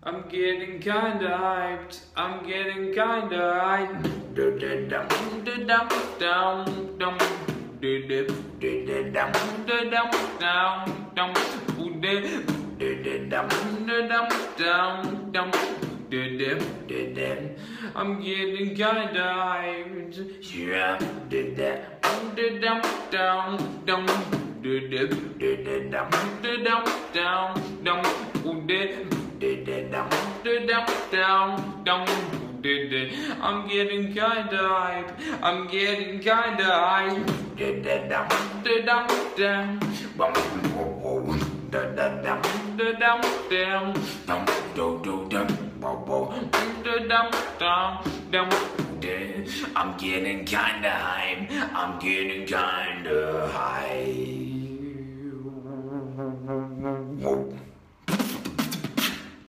I'm getting kinda hyped. I'm getting kinda hyped. I'm getting kinda hyped. Yeah, did that. I'm getting kinda hype. I'm getting kinda hype. I'm getting kinda hype. I'm getting kinda hype.